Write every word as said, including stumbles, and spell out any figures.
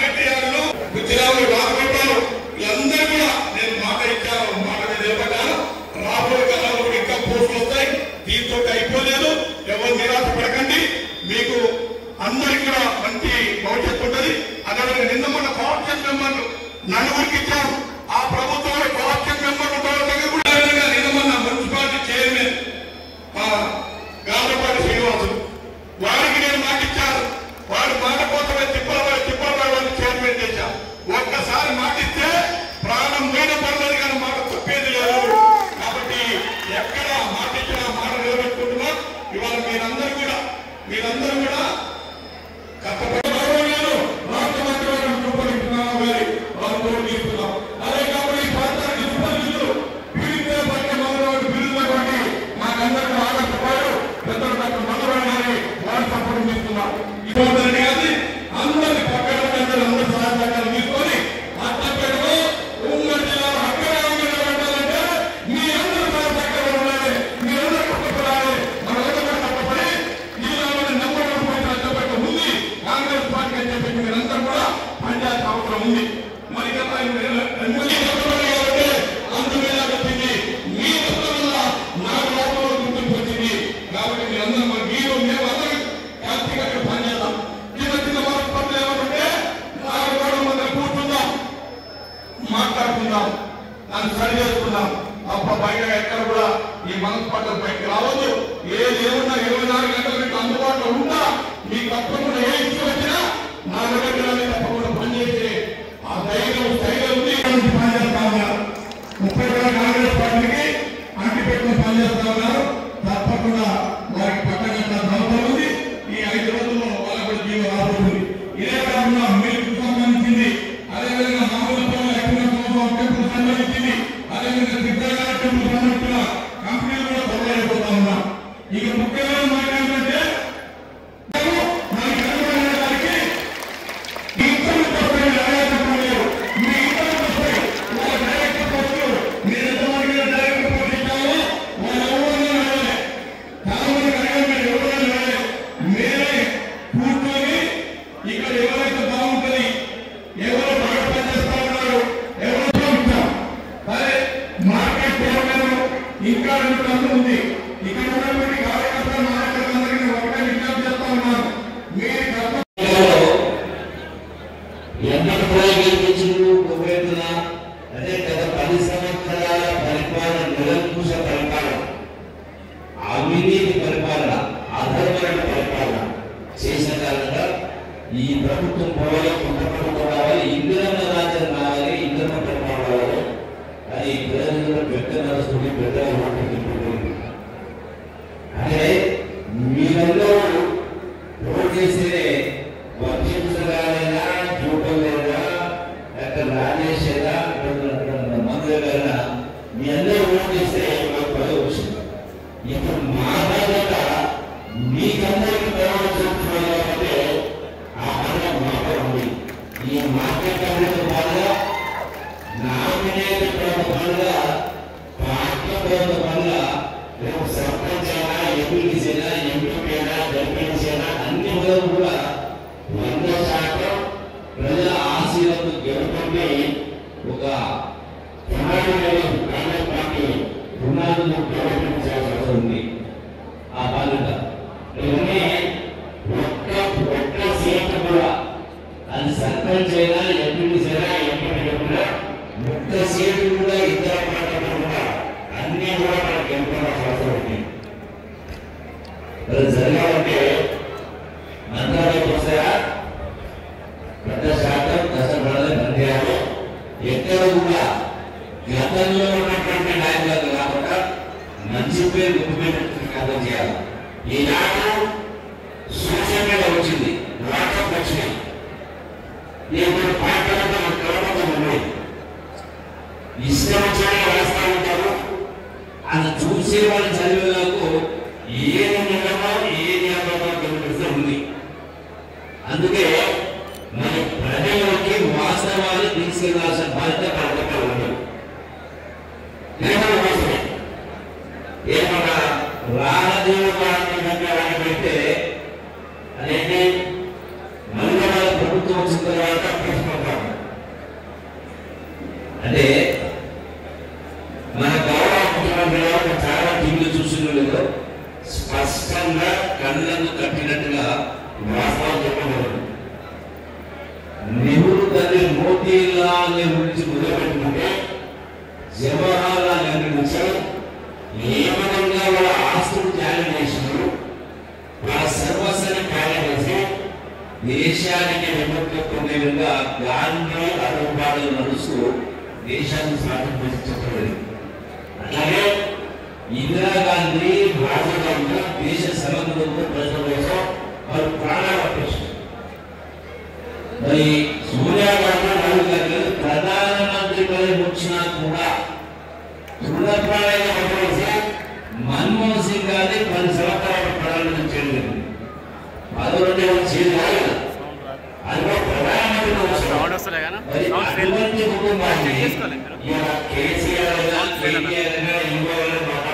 Market యార్డులు Gujarat Rajagopal వీళ్ళందరూ కూడా నేను మాట ఇచ్చాను, మాట మీద నిలబడ్డాను. రాబోయే కాలంలో కూడా ఇంకా పోస్టులు వస్తాయి. దీంతో అయిపోలేదు. ఎవరు నిరాశ పడకండి. మీకు అందరికి కూడా మంచి భవిష్యత్తు ఉంటుంది. అదేవిధంగా నిన్న మన కోఆప్షన్ మెంబర్లు నలుగురికి ఇచ్చారు. ఆ ప్రభుత్వంలో కోఆప్షన్ మెంబర్లు దగ్గర కూడా నిన్న మన మున్సిపాలిటీ చైర్మన్ గాంధపాటి శ్రీనివాసులు వారికి నేను మాట ఇచ్చాను. వారి మాట కోసమే తిప్పలవారి తిప్పలవారి వారిని చైర్మన్ చేశాను. ఒక్కసారి మాట ఇస్తే ప్రాణం మీద పడలేదు కానీ మాట తప్పేది లేదు. కాబట్టి ఎక్కడ మాట ఇచ్చినా మాట నిలబెట్టుకుంటున్నాం. ఇవాళ మీరందరూ కూడా మీరందరూ కూడా కష్టపడి రాష్ట్ర మంత్రివర్గం రూపొందించున్నాం గారి వారు తీసుకున్నాం. అదే కాబట్టి ప్రాంతానికి సుపరిచితులు పీడితే పట్ల మొదలవాడు పిలుచుకోండి. మాకందరికీ ఆదర్శపాడు పెద్దలు డాక్టర్ మంగళవాడు గారి వారు సపోర్ట్ తీసుకున్నాం. ఇబ్బంది కాదు అందరి పక్కన అందరూ అందరూ సహాయకాలు తీసుకొని అట్టపేటలో ఉమ్మడి జిల్లాలో అక్కడ పెట్టాలంటే మీ అందరూ సహాయకాలు ఉండాలి. మీరందరూ కష్టపడాలి. మనందరూ కష్టపడి జిల్లాలోని నెంబర్ వన్ పాయింట్ అట్టపేట ఉంది. కాంగ్రెస్ పార్టీ అని చెప్పి మీరంతా కూడా పనిచేయాల్సిన అవసరం ఉంది. మరి ఎమ్మెల్యే కాబట్టి అందుమీద వచ్చింది. మీ వల్ల నాకు లోపల గుర్తింపు వచ్చింది. కాబట్టి మీరందరూ మరి మీరు మేము అందరూ హ్యాపీగా పనిచేద్దాం. చిన్న చిన్న వారి పనులు ఏమంటే నాలుగు గోడల మధ్య కూర్చుందాం, మాట్లాడుకుందాం, దాన్ని సరి చేసుకుందాం. తప్ప బయట ఎక్కడ కూడా ఈ మనసు పట్ల బయటకు రావద్దు. ఏది ఏమన్నా ఇరవై నాలుగు గంటల మీకు అందుబాటులో ఉంటా. మీకు తప్పకుండా ఏ ఇష్టం వచ్చినా నా దగ్గర తప్పకుండా పనిచేసి ఆ ధైర్యం స్థైర్యం ఉంది. పనిచేస్తా ఉన్నారు. ముప్పై వేల కాంగ్రెస్ పార్టీకి అంటి పెట్టుకుని పనిచేస్తా ఉన్నారు. తప్పకుండా వారికి పట్టగట్ట అవసరం ఉంది. ఈ ఐదు రోజుల్లో వాళ్ళకు కూడా జీవో రాబోతుంది. ఇదే కాకుండా మీకు సంబంధించింది, అదేవిధంగా మామూలు టెంపుల్ సంబంధించింది, అదేవిధంగా సిద్ధార్థ టెంపుల్ సంబంధించిన కంపెనీలు కూడా తొలగిపోతా ఉన్నాం. ఇక ముఖ్యమైన మాట ఏంటంటే ఇంకా రెండు గంటలు ఉంది. ఇక్కడ ఉన్నటువంటి కార్యకర్తలు నాయకులందరికీ ఒకటే విజ్ఞప్తి చేస్తా ఉన్నాను. అదే గత పది సంవత్సరాల పరిపాలన నిరంకుశ పరిపాలన, అవినీతి పరిపాలన, అధర్మమైన పరిపాలన చేసిన కారణంగా ఈ ప్రభుత్వం పోవాలి, కొత్త ప్రభుత్వం రావాలి, ఇందిరమ్మ రాజ్యం రావాలి, ఇందిరమ్మ పరిపాలన రావాలి. అది ప్రజలు పెద్ద నడుస్తుంది, పెద్దగా మాట్లాడుతుంది. అంటే మీరందరూ ఓటు చేస్తేనే వర్షించగానైనా చూపలేదా డాక్టర్ రాజేష్ అయినా మంత్రి గారైనా మీ అందరూ ఓటు చేస్తే మాకు పదవి వచ్చింది. ఇప్పుడు మా బాధ్యత మీకందరికీ ప్రయోజనం కాబట్టి ఆ పనుల మాట ఉంది. ఈ మార్కెట్ అనేది బాగా నామినేట్ పనుల పార్టీ పనుల రేపు సర్పంచ్ అయినా, ఎంపీటీసీ అయినా, ఎంపీ అయినా, జడ్పీటీసీ అయినా అన్ని పనులు కూడా వంద శాతం ప్రజల ఆశీర్వాదం గెలుపండి. ఒక కాంగ్రెస్ పార్టీ రుణాలను ప్రవేశించాల్సి వస్తుంది. ఆ బాధ్యత ఇవన్నీ ఒక్క ఒక్క సీట్లు కూడా, అది సర్పంచ్ అయినా, ఎంపీటీసీ అయినా, ఎంపీ కూడా ఒక్క సీట్లు కూడా ఇద్దరు మాట్లాడకుండా అన్ని కూడా మనకు గెలుపుకోవాల్సిన అవసరం ఉంది. అది జరగాలంటే మంత్రాలయం వస్తాయా పెద్ద శాతం కష్టపడాలి, పనిచేయాలి. ఎక్కడ కూడా గతంలో ఉన్నటువంటి నాయకులకు కాకుండా మంచి పేరు గుర్తుపెట్టుకుని అర్థం చేయాలి. ఈనాడు సోషల్ మీడియా వచ్చింది, వాట్సాప్ వచ్చినాయి. ఇప్పుడు పాటలతో ఉన్నాయి, ఇష్టం వచ్చే రాస్తా ఉంటారు. అది చూసే వాళ్ళు చదివేలకు ఏది నిజమో ఏది అబద్ధమో ఉంది. అందుకే మన ప్రజలకి వాస్తవాలు తీసుకెళ్లాల్సిన బాధ్యత ప్రభుత్వం ఉంది. ఏమన్నా రాజదేవాన్ని పెడితే అదేంటి మళ్ళీ ప్రభుత్వం వచ్చిన తర్వాత కళ్ళను కట్టినట్టుగా వాస్తవం చెప్పగలరు. నెహ్రూ తల్లి మోతీలాల్ నెహ్రూ నుంచి మొదలుపెట్టుకుంటే జవహర్ లాల్ నెహ్రూ నుంచి ఏ విధంగా వాళ్ళ ఆస్తులు త్యాగం చేసినారు, వాళ్ళ సర్వస్వాన్ని త్యాగం చేసి దేశానికి విముక్తి పొందే విధంగా గాంధీ అడుగుబాటులు నడుస్తూ దేశాన్ని స్వాతంత్రం చెప్పలేదు. అలాగే ఇందిరాగాంధీ రాజీవ్ గాంధీ దేశ సమగ్రంలో ప్రజల కోసం వారు ప్రాణాలు అర్పించారు. మరి సోనియా గాంధీ రాహుల్ గాంధీ ప్రధానమంత్రి పదవి వచ్చినా కూడా తృణప్రాయంగా పనిచేసి మన్మోహన్ సింగ్ గారిని పది సంవత్సరాలు ప్రధానమంత్రి చేయలేదు. పదవులంటే వాళ్ళు చేయలేదు. అది కూడా ప్రధానమంత్రి కుటుంబాన్ని కేసీఆర్